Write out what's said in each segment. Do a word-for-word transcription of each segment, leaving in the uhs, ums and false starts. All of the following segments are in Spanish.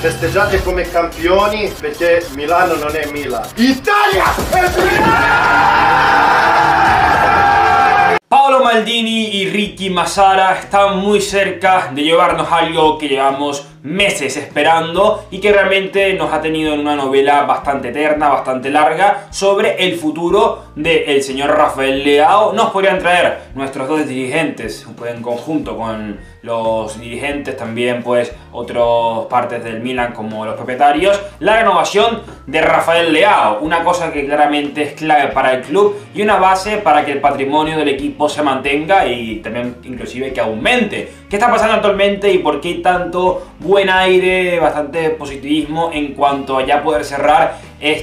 Festeggiate come campioni perché Milano non è Milan. Italia è Milan! Paolo Maldini y Ricky Massara están muy cerca de llevarnos algo que llevamos meses esperando y que realmente nos ha tenido en una novela bastante eterna, bastante larga, sobre el futuro del señor Rafael Leao. Nos podrían traer nuestros dos dirigentes, pues, en conjunto con los dirigentes, también pues otras partes del Milan como los propietarios, la renovación de Rafael Leao, una cosa que claramente es clave para el club y una base para que el patrimonio del equipo se mantenga y también inclusive que aumente. ¿Qué está pasando actualmente y por qué hay tanto buen aire, bastante positivismo en cuanto a ya poder cerrar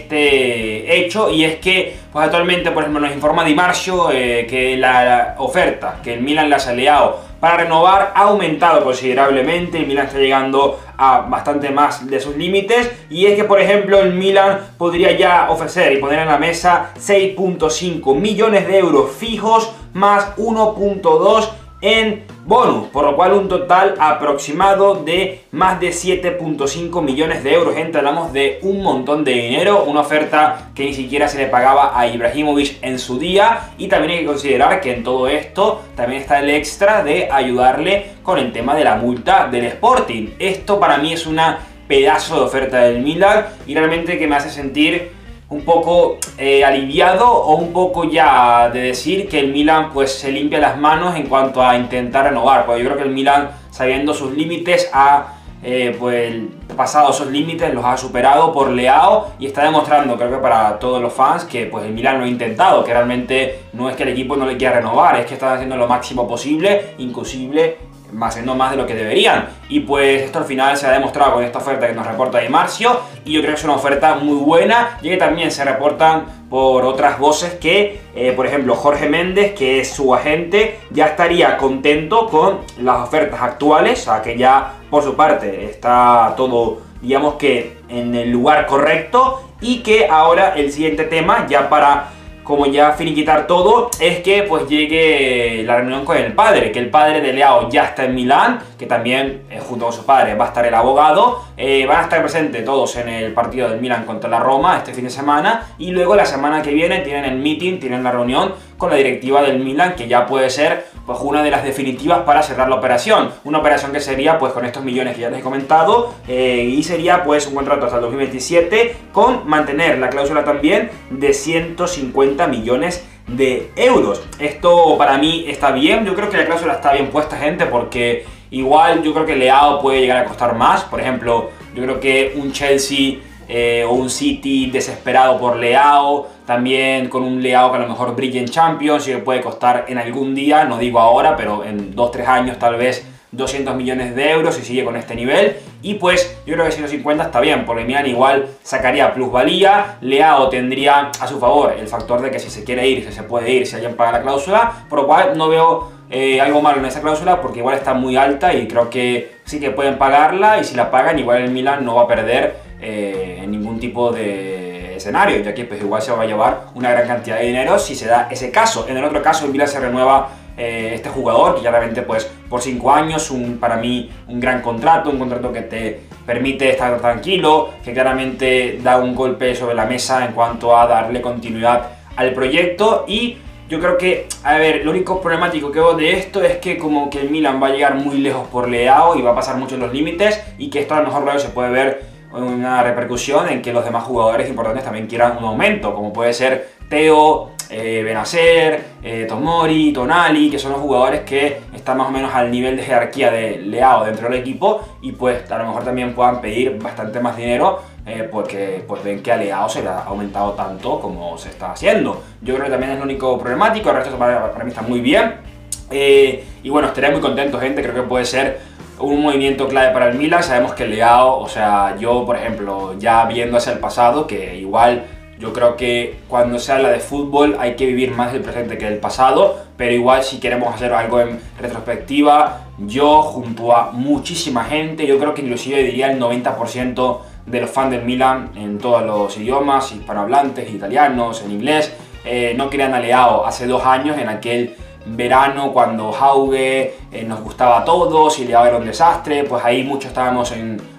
este hecho? Y es que pues actualmente, por ejemplo, nos informa Di Marzio eh, que la, la oferta que el Milan le ha Leao para renovar ha aumentado considerablemente. El Milan está llegando a bastante más de sus límites, y es que, por ejemplo, el Milan podría ya ofrecer y poner en la mesa seis punto cinco millones de euros fijos más uno punto dos en bonus, por lo cual un total aproximado de más de siete punto cinco millones de euros. Gente, hablamos de un montón de dinero, una oferta que ni siquiera se le pagaba a Ibrahimovic en su día, y también hay que considerar que en todo esto también está el extra de ayudarle con el tema de la multa del Sporting. Esto para mí es una pedazo de oferta del Milan y realmente que me hace sentir un poco eh, aliviado, o un poco ya de decir que el Milan pues se limpia las manos en cuanto a intentar renovar, porque yo creo que el Milan, sabiendo sus límites, ha eh, pues pasado esos límites, los ha superado por Leao, y está demostrando, creo que para todos los fans, que pues el Milan lo ha intentado, que realmente no es que el equipo no le quiera renovar, es que están haciendo lo máximo posible, inclusive haciendo más de lo que deberían. Y pues esto al final se ha demostrado con esta oferta que nos reporta Di Marzio, y yo creo que es una oferta muy buena, ya que también se reportan por otras voces que, eh, por ejemplo, Jorge Méndez, que es su agente, ya estaría contento con las ofertas actuales, o sea que ya por su parte está todo, digamos que en el lugar correcto, y que ahora el siguiente tema, ya para como ya finiquitar todo, es que pues llegue la reunión con el padre, que el padre de Leao ya está en Milán, que también eh, junto con su padre va a estar el abogado, eh, van a estar presentes todos en el partido del Milan contra la Roma este fin de semana, y luego la semana que viene tienen el meeting, tienen la reunión con la directiva del Milan, que ya puede ser pues una de las definitivas para cerrar la operación, una operación que sería pues con estos millones que ya les he comentado, eh, y sería pues un contrato hasta el dos mil veintisiete con mantener la cláusula también de ciento cincuenta millones de euros. Esto para mí está bien, yo creo que la cláusula está bien puesta, gente, porque igual yo creo que Leao puede llegar a costar más. Por ejemplo, yo creo que un Chelsea eh, o un City desesperado por Leao, también con un Leao que a lo mejor brille en Champions y que puede costar en algún día, no digo ahora, pero en dos tres años tal vez doscientos millones de euros si sigue con este nivel. Y pues yo creo que ciento cincuenta está bien, porque Milan igual sacaría plusvalía. Leao tendría a su favor el factor de que si se quiere ir, si se puede ir, si alguien paga la cláusula, por lo cual no veo eh, algo malo en esa cláusula, porque igual está muy alta y creo que sí que pueden pagarla, y si la pagan igual el Milan no va a perder eh, en ningún tipo de escenario, ya que pues igual se va a llevar una gran cantidad de dinero si se da ese caso. En el otro caso el Milan se renueva Eh, este jugador, que claramente pues por cinco años, un, para mí un gran contrato, un contrato que te permite estar tranquilo, que claramente da un golpe sobre la mesa en cuanto a darle continuidad al proyecto. Y yo creo que, a ver, lo único problemático que veo de esto es que como que el Milan va a llegar muy lejos por Leao y va a pasar mucho los límites, y que esto a lo mejor luego se puede ver una repercusión en que los demás jugadores importantes también quieran un aumento, como puede ser Theo, eh, Benacer, eh, Tomori, Tonali, que son los jugadores que están más o menos al nivel de jerarquía de Leao dentro del equipo, y pues a lo mejor también puedan pedir bastante más dinero eh, porque pues ven que a Leao se le ha aumentado tanto como se está haciendo. Yo creo que también es lo único problemático, el resto para, para mí está muy bien, eh, y bueno, estaré muy contento, gente. Creo que puede ser un movimiento clave para el Milan. Sabemos que Leao, o sea, yo por ejemplo, ya viendo hacia el pasado, que igual yo creo que cuando se habla de fútbol hay que vivir más el presente que el pasado, pero igual si queremos hacer algo en retrospectiva, yo junto a muchísima gente, yo creo que inclusive diría el noventa por ciento de los fans del Milan en todos los idiomas, hispanohablantes, italianos, en inglés, eh, no querían a Leao hace dos años, en aquel verano cuando Hauge eh, nos gustaba a todos y Leao era un desastre. Pues ahí muchos estábamos en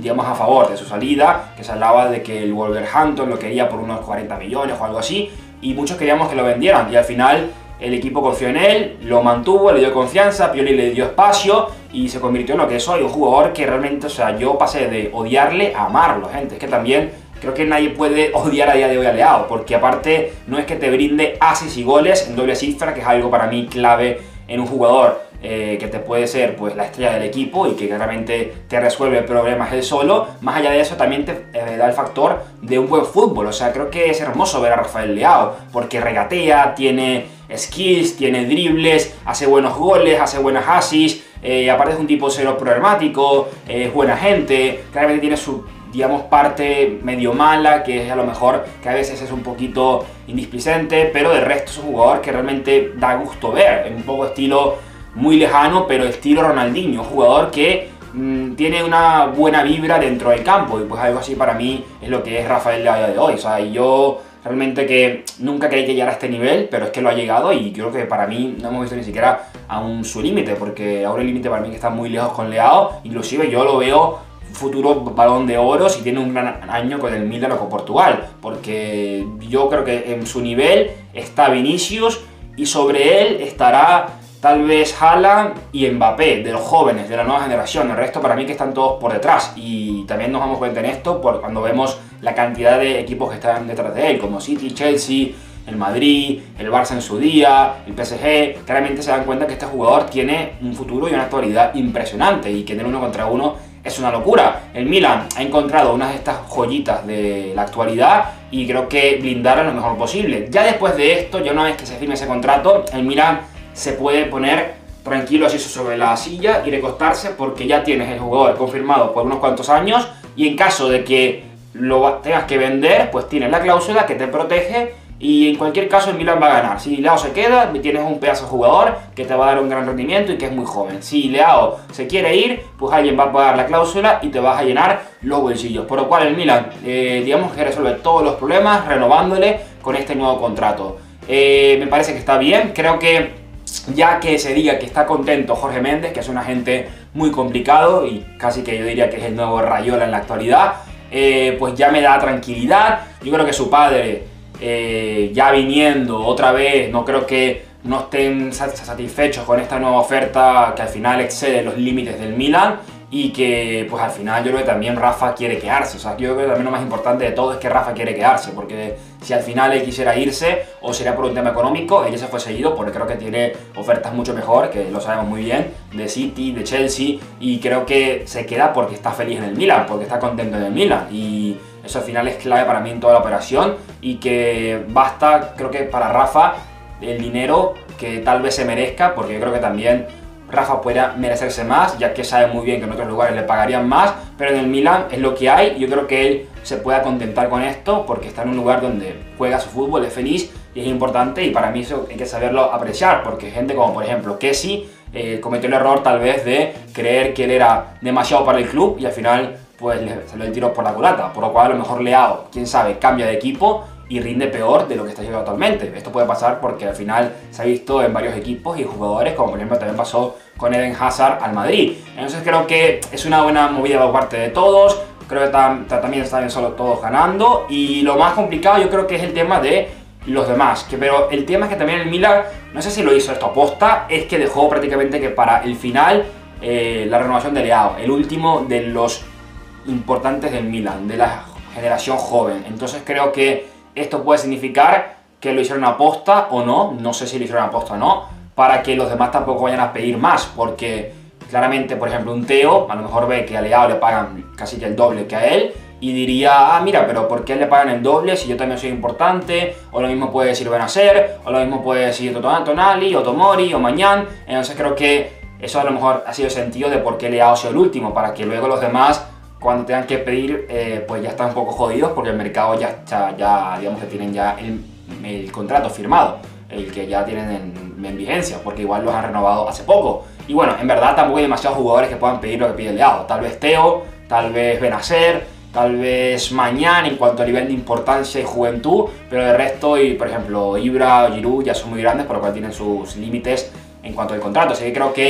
digamos, a favor de su salida, que se hablaba de que el Wolverhampton lo quería por unos cuarenta millones o algo así, y muchos queríamos que lo vendieran, y al final el equipo confió en él, lo mantuvo, le dio confianza, Pioli le dio espacio y se convirtió en lo que es hoy, un jugador que realmente, o sea, yo pasé de odiarle a amarlo, gente. Es que también creo que nadie puede odiar a día de hoy a Leao, porque aparte no es que te brinde ases y goles en doble cifra, que es algo para mí clave en un jugador eh, que te puede ser pues la estrella del equipo y que claramente te resuelve problemas él solo. Más allá de eso también te eh, da el factor de un buen fútbol. O sea, creo que es hermoso ver a Rafael Leao, porque regatea, tiene skills, tiene dribles, hace buenos goles, hace buenas asis, eh, aparte es un tipo cero problemático, eh, es buena gente, claramente tiene su, digamos, parte medio mala, que es a lo mejor que a veces es un poquito indisplicente, pero de resto es un jugador que realmente da gusto ver, es un poco estilo muy lejano, pero estilo Ronaldinho, un jugador que mmm, tiene una buena vibra dentro del campo, y pues algo así para mí es lo que es Rafael Leao de hoy. O sea, yo realmente que nunca creí que llegara a este nivel, pero es que lo ha llegado, y creo que para mí no hemos visto ni siquiera aún su límite, porque ahora el límite para mí que está muy lejos con Leao. Inclusive yo lo veo futuro Balón de Oro si tiene un gran año con el Milan o con Portugal, porque yo creo que en su nivel está Vinicius y sobre él estará tal vez Haaland y Mbappé, de los jóvenes, de la nueva generación. El resto para mí que están todos por detrás, y también nos damos cuenta en esto por cuando vemos la cantidad de equipos que están detrás de él, como City, Chelsea, el Madrid, el Barça en su día, el P S G. Claramente se dan cuenta que este jugador tiene un futuro y una actualidad impresionante, y que en el uno contra uno es una locura. El Milan ha encontrado unas de estas joyitas de la actualidad y creo que blindaron lo mejor posible. Ya después de esto, ya una vez que se firme ese contrato, el Milan se puede poner tranquilo así sobre la silla y recostarse, porque ya tienes el jugador confirmado por unos cuantos años, y en caso de que lo tengas que vender, pues tienes la cláusula que te protege, y en cualquier caso el Milan va a ganar. Si Leao se queda, tienes un pedazo de jugador que te va a dar un gran rendimiento y que es muy joven. Si Leao se quiere ir, pues alguien va a pagar la cláusula y te vas a llenar los bolsillos. Por lo cual el Milan, eh, digamos que resuelve todos los problemas renovándole con este nuevo contrato. Eh, me parece que está bien, creo que ya que se diga que está contento Jorge Méndez, que es un agente muy complicado y casi que yo diría que es el nuevo Raiola en la actualidad, eh, pues ya me da tranquilidad. Yo creo que su padre, eh, ya viniendo otra vez, no creo que no estén satisfechos con esta nueva oferta que al final excede los límites del Milan, y que pues al final yo creo que también Rafa quiere quedarse. O sea, yo creo que también lo más importante de todo es que Rafa quiere quedarse, porque si al final él quisiera irse, o sería por un tema económico, él ya se fue seguido, porque creo que tiene ofertas mucho mejor, que lo sabemos muy bien, de City, de Chelsea, y creo que se queda porque está feliz en el Milan, porque está contento en el Milan, y eso al final es clave para mí en toda la operación, y que basta, creo que para Rafa, el dinero que tal vez se merezca, porque yo creo que también Rafa pueda merecerse más, ya que sabe muy bien que en otros lugares le pagarían más, pero en el Milan es lo que hay. Yo creo que él se pueda contentar con esto, porque está en un lugar donde juega su fútbol, es feliz y es importante, y para mí eso hay que saberlo apreciar, porque gente como por ejemplo Kessie eh, cometió el error tal vez de creer que él era demasiado para el club y al final pues le salió el tiro por la culata, por lo cual a lo mejor Leao, quién sabe, cambia de equipo y rinde peor de lo que está haciendo actualmente. Esto puede pasar porque al final se ha visto en varios equipos y jugadores, como por ejemplo también pasó con Eden Hazard al Madrid. Entonces creo que es una buena movida por parte de todos, creo que tam también están solo todos ganando, y lo más complicado yo creo que es el tema de los demás, que, pero el tema es que también el Milan, no sé si lo hizo esto aposta, es que dejó prácticamente que para el final eh, la renovación de Leao, el último de los importantes del Milan, de la generación joven. Entonces creo que esto puede significar que lo hicieron aposta o no, no sé si lo hicieron aposta o no, para que los demás tampoco vayan a pedir más, porque claramente, por ejemplo, un Theo a lo mejor ve que a Leao le pagan casi que el doble que a él, y diría, ah, mira, pero ¿por qué le pagan el doble si yo también soy importante? O lo mismo puede decir Benacer, o lo mismo puede decir Tonali, o Tomori, o Mañán. Entonces creo que eso a lo mejor ha sido el sentido de por qué Leao ha sido el último, para que luego los demás, cuando tengan que pedir, eh, pues ya están un poco jodidos, porque el mercado ya está, ya digamos que tienen ya el, el contrato firmado, el que ya tienen en, en vigencia, porque igual los han renovado hace poco. Y bueno, en verdad tampoco hay demasiados jugadores que puedan pedir lo que pide el Leao. Tal vez Theo, tal vez Benacer, tal vez Mañán en cuanto a nivel de importancia y juventud, pero de resto, y por ejemplo Ibra o Giroud ya son muy grandes, por lo cual tienen sus límites en cuanto al contrato. Así que creo que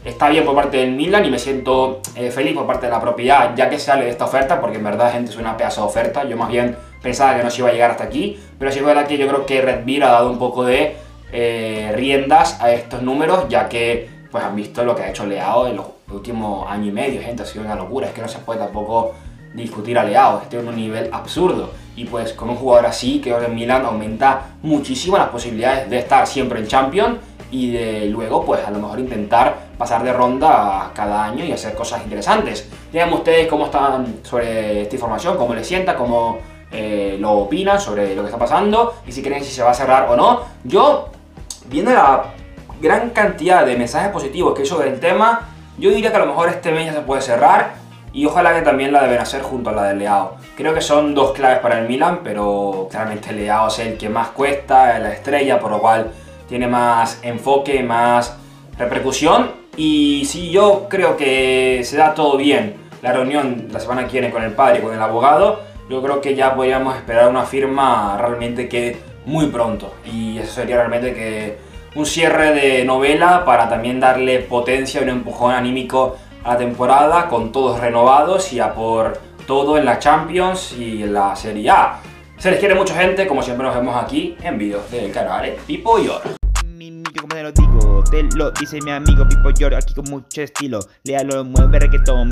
está bien por parte del Milan y me siento eh, feliz por parte de la propiedad ya que sale de esta oferta, porque en verdad, gente, es una pedazo de oferta. Yo más bien pensaba que no se iba a llegar hasta aquí, pero sí es verdad que yo creo que Red Bull ha dado un poco de eh, riendas a estos números, ya que pues han visto lo que ha hecho Leao en los últimos años y medio, gente. Ha sido una locura, es que no se puede tampoco discutir a Leao, este es un nivel absurdo. Y pues con un jugador así, creo que el Milan aumenta muchísimo las posibilidades de estar siempre en Champions y de luego pues a lo mejor intentar pasar de ronda cada año y hacer cosas interesantes. Díganme ustedes cómo están sobre esta información, cómo les sienta, cómo eh, lo opinan sobre lo que está pasando y si creen si se va a cerrar o no. Yo, viendo la gran cantidad de mensajes positivos que hay sobre el tema, yo diría que a lo mejor este mes ya se puede cerrar. Y ojalá que también la deben hacer junto a la de Leao. Creo que son dos claves para el Milan, pero claramente Leao es el que más cuesta, es la estrella, por lo cual tiene más enfoque, más repercusión. Y si yo creo que se da todo bien, la reunión la semana que viene con el padre y con el abogado, yo creo que ya podríamos esperar una firma realmente que muy pronto. Y eso sería realmente que un cierre de novela para también darle potencia y un empujón anímico a la temporada, con todos renovados y a por todo en la Champions y en la Serie A. Se les quiere mucho, gente, como siempre nos vemos aquí en vídeos del canal ¿eh? Pipo Yor. Mi, mi, como te lo digo, te lo dice mi amigo Pipo Yor, aquí con mucho estilo, léalo, mueve reggaetón.